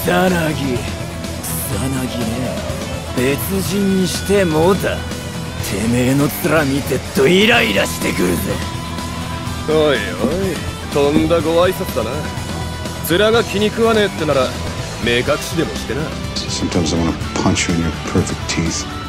草薙ね。別人にしてもだ。てめえの面見てっとイライラしてくるぜ。 おいおい、とんだご挨拶だな。面が気に食わねえってなら目隠しでもしてな。 Sometimes I want to punch you in your perfect teeth.